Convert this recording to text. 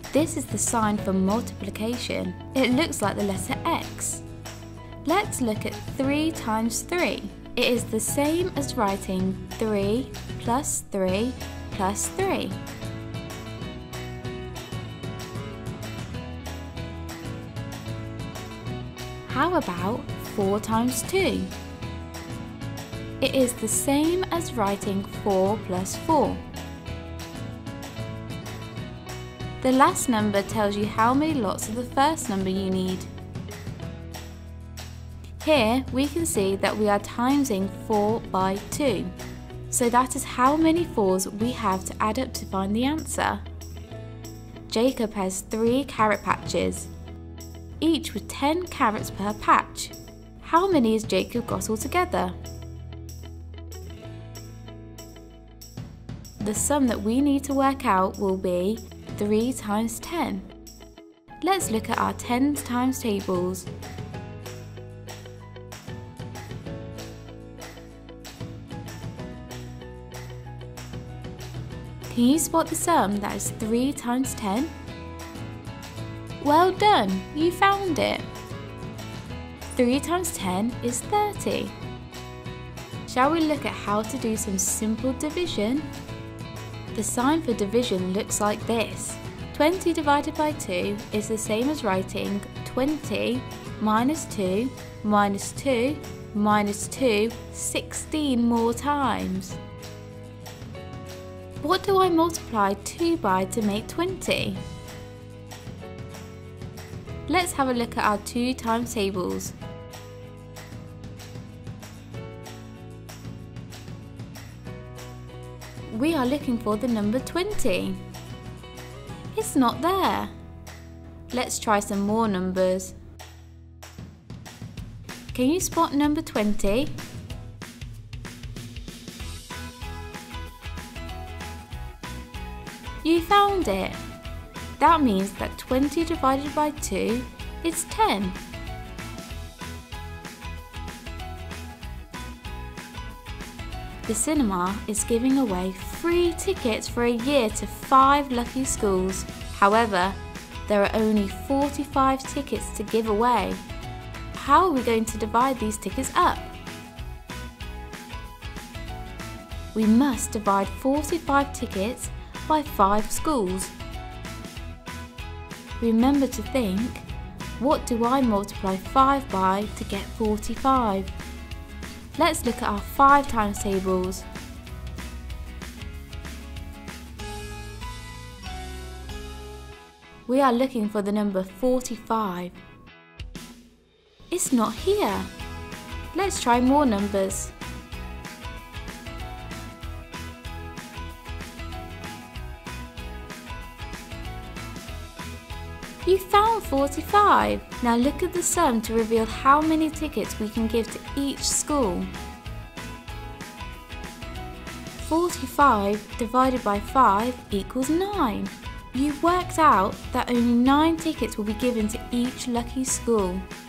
This is the sign for multiplication. It looks like the letter X. Let's look at 3 times 3. It is the same as writing 3 plus 3 plus 3. How about 4 times 2? It is the same as writing 4 plus 4. The last number tells you how many lots of the first number you need. Here we can see that we are timesing 4 by 2. So that is how many 4s we have to add up to find the answer. Jacob has 3 carrot patches, each with 10 carrots per patch. How many has Jacob got altogether? The sum that we need to work out will be 3 times 10. Let's look at our tens times tables. Can you spot the sum that is 3 times 10? Well done, you found it. 3 times 10 is 30. Shall we look at how to do some simple division? The sign for division looks like this. 20 divided by 2 is the same as writing 20 minus 2 minus 2 minus 2 16 more times. What do I multiply 2 by to make 20? Let's have a look at our 2 times tables. We are looking for the number 20. It's not there. Let's try some more numbers. Can you spot number 20? You found it. That means that 20 divided by 2 is 10. The cinema is giving away free tickets for a year to 5 lucky schools. However, there are only 45 tickets to give away. How are we going to divide these tickets up? We must divide 45 tickets by 5 schools. Remember to think, what do I multiply 5 by to get 45? Let's look at our 5 times tables. We are looking for the number 45. It's not here. Let's try more numbers. You found 45. Now look at the sum to reveal how many tickets we can give to each school. 45 divided by 5 equals 9. You worked out that only 9 tickets will be given to each lucky school.